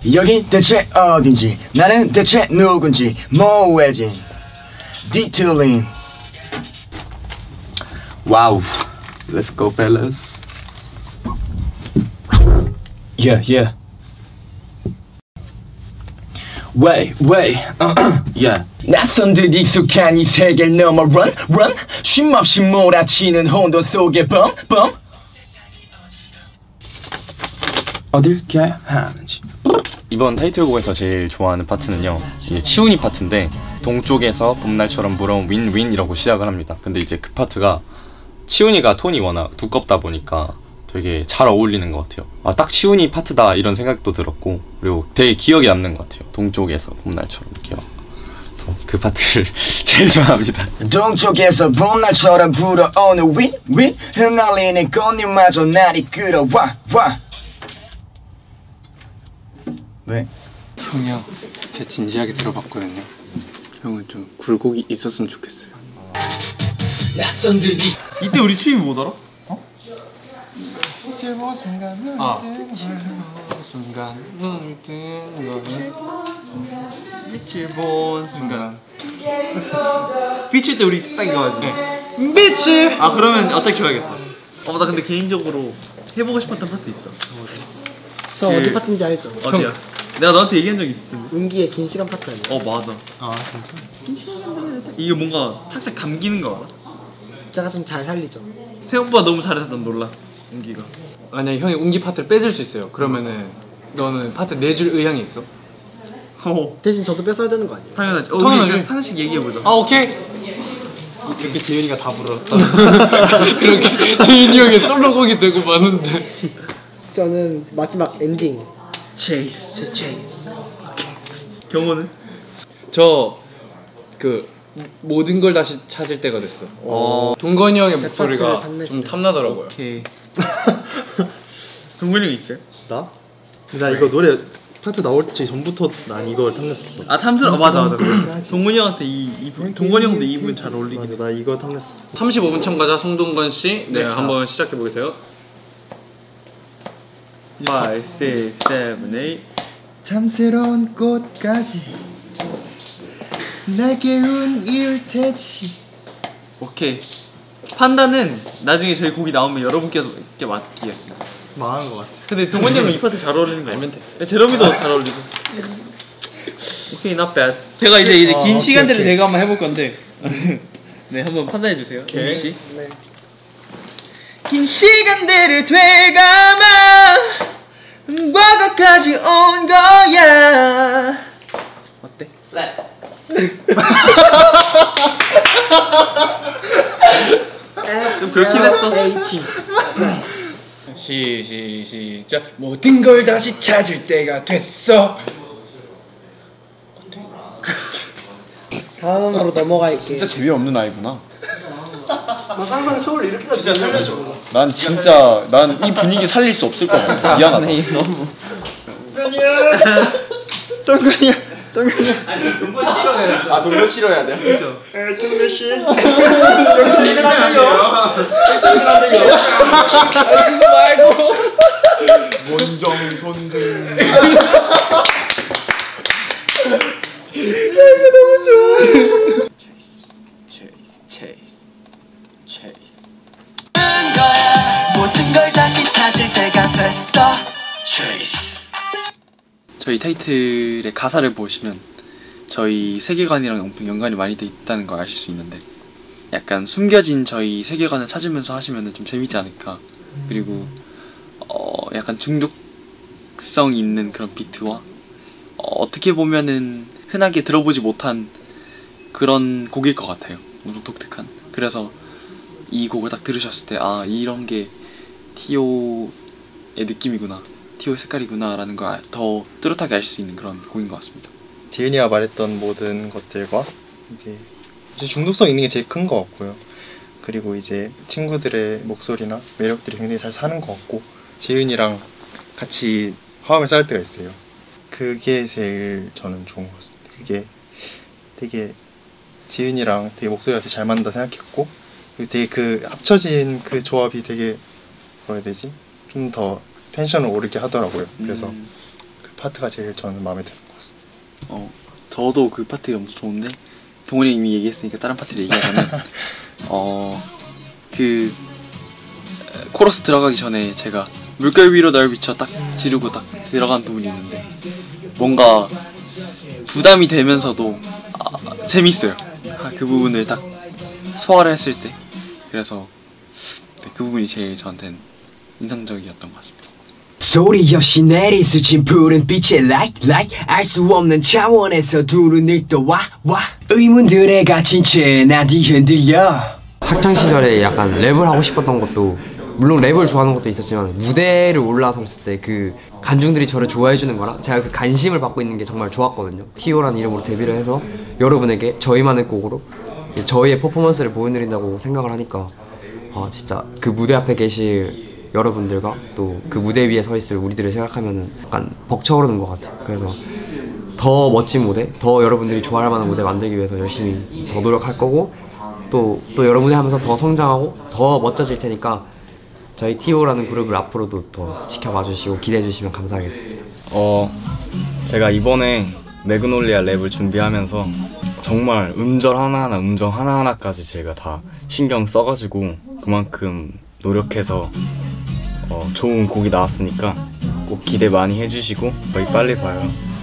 여긴 대체 어딘지 나는 대체 누군지 모호해진 디테일링. 와우. Let's go, fellas. Yeah, yeah. Way, yeah. 낯선 듯 익숙한 이 세계를 넘어 run. 쉼없이 몰아치는 혼돈 속에 bum. 어딜 가야 하는지. 이번 타이틀곡에서 제일 좋아하는 파트는요, 이게 치훈이 파트인데 동쪽에서 봄날처럼 불어온 윈윈이라고 시작을 합니다. 근데 이제 그 파트가 치훈이가 톤이 워낙 두껍다 보니까 되게 잘 어울리는 것 같아요. 아, 딱 치훈이 파트다 이런 생각도 들었고, 그리고 되게 기억에 남는 것 같아요. 동쪽에서 봄날처럼 이렇게 막. 그래서 그 파트를 제일 좋아합니다. 동쪽에서 봄날처럼 불어오는 윈윈 흩날리는 꽃잎마저 날 이끌어와. 네. 형이요, 제가 진지하게 들어봤거든요. 형은 좀 굴곡이 있었으면 좋겠어요. 이때 우리 추임이 뭐더라? 순간 눈을 뜨는 것은 빛을 본 순간. 빛일 때 우리 딱 이거 하지. 네. 빛을. 아, 그러면 어떻게 줘야겠다. 나 근데 개인적으로 해보고 싶었던 파트 있어. 저 어디 파트인지 알죠? 어디야? 내가 너한테 얘기한 적 있을 텐데. 운기의 긴 시간 파트 아니에요? 맞아. 아, 진짜? 긴 시간. 이게 뭔가 착착 감기는 거 알아? 제가 좀 잘 살리죠. 생각보다 너무 잘해서 난 놀랐어. 운기가. 만약에 형이 운기 파트를 빼줄 수 있어요. 그러면은 너는 파트 내줄 의향이 있어? 대신 저도 뺏어야 되는 거 아니에요? 당연하지. 당연하지. 우리 하나씩 얘기해보자. 아, 오케이. 이렇게 재윤이가 다 불렀다. 그렇게 재윤이 형의 솔로곡이 되고 마는데. 저는 마지막 엔딩. 체이스. 경호는? 저 그 모든 걸 다시 찾을 때가 됐어. 동건이 형의 목소리가 좀 탐나더라고요. 오케이. 동근이 형 있어요? 나? 나 이거 노래 파트 나올지 전부터 난 이걸 탐냈었어. 아, 탐스러워. 맞아. 동근이 형한테 동건이 형도 이 부분 잘 어울리긴 해. 맞아, 나 이거 탐냈어. 35분 참가자 송동건 씨, 네, 네, 한번 시작해 보세요. 5, 6, 7, 8. 탐스러운 꽃까지 날 깨운 이울 테지. 오케이. 판단은 나중에 저희 곡이 나오면 여러분께서 맡기겠습니다. 망한 것 같아. 근데 동건이 형은 이 파트 잘 어울리는 거 알면 됐어. 제롬이도 잘 어울리고. 오케이, not bad. 제가 이제 긴 시간대를 내가 한번 해볼 건데. 네, 한번 판단해 주세요. 윤기 씨. 네. 긴 시간대를 되감아 과거까지 온 거야. 어때? 플랫. 좀 그렇긴 했어. 시작. 모든 걸 다시 찾을 때가 됐어. 다음으로 넘어갈게요. 진짜 재미없는 아이구나. 항상 쇼를 이렇게 진짜 살려줘. 난 진짜 이 분위기 살릴 수 없을 것 같아. 미안하다. 너무. 동근이야. 아니, 동건 싫어해야 돼. 동료 싫어해야 돼요? 그죠? 동근 씨. 여기서 이러면 안 돼요. 그거 말고. 원정 선생. 너무 좋아. 모든 걸 다시 찾을 때가 됐어. 저희 타이틀의 가사를 보시면 저희 세계관이랑 엄청 연관이 많이 돼 있다는 걸 아실 수 있는데, 약간 숨겨진 저희 세계관을 찾으면서 하시면 좀 재밌지 않을까. 그리고 약간 중독성 있는 그런 비트와 어떻게 보면은 흔하게 들어보지 못한 그런 곡일 것 같아요. 엄청 독특한. 그래서 이 곡을 딱 들으셨을 때 아, 이런 게 티오의 느낌이구나, 티오의 색깔이구나 라는 걸 더 뚜렷하게 알 수 있는 그런 곡인 것 같습니다. 재윤이가 말했던 모든 것들과 이제 중독성 있는 게 제일 큰 것 같고요. 그리고 이제 친구들의 목소리나 매력들이 굉장히 잘 사는 것 같고, 재윤이랑 같이 화음을 쌓을 때가 있어요. 그게 제일 저는 좋은 것 같습니다. 그게 되게 재윤이랑 되게 목소리가 되게 잘 맞는다 생각했고, 그리고 되게 그 합쳐진 그 조합이 되게 뭐라 해야 되지? 좀 더 텐션을 오르게 하더라고요. 그래서 파트가 제일 저는 마음에 드는 것 같습니다. 저도 그 파트가 엄청 좋은데 동훈이 이미 얘기했으니까 다른 파트를 얘기하자면 그 코러스 들어가기 전에 제가 물결 위로 널 비춰 딱 지르고 딱 들어간 부분이 있는데 뭔가 부담이 되면서도 재밌어요. 그 부분을 딱 소화를 했을 때. 그래서 네, 그 부분이 제일 저한테는 인상적이었던 것 같습니다. 소리 없이 내리스친 푸른 빛의 light 알 수 없는 차원에서 두 눈을 떠와 의문들에 갇힌 채 나 뒤흔들려. 학창시절에 약간 랩을 하고 싶었던 것도 물론 랩을 좋아하는 것도 있었지만 무대를 올라섰을 때 그 관중들이 저를 좋아해주는 거랑 제가 그 관심을 받고 있는 게 정말 좋았거든요. T.O.라는 이름으로 데뷔를 해서 여러분에게 저희만의 곡으로 저희의 퍼포먼스를 보여드린다고 생각을 하니까 진짜 그 무대 앞에 계실 여러분들과 또 그 무대 위에 서 있을 우리들을 생각하면은 약간 벅차오르는 것 같아요. 그래서 더 멋진 무대, 더 여러분들이 좋아할 만한 무대 만들기 위해서 열심히 더 노력할 거고 또 여러분이 하면서 더 성장하고 더 멋져질 테니까 저희 T.O.라는 그룹을 앞으로도 더 지켜봐 주시고 기대해 주시면 감사하겠습니다. 제가 이번에 매그놀리아 랩을 준비하면서 정말 음절 하나하나 음정 하나하나까지 제가 다 신경 써가지고 그만큼 노력해서 좋은 곡이 나왔으니까 꼭 기대 많이 해주시고 저희 빨리 봐요.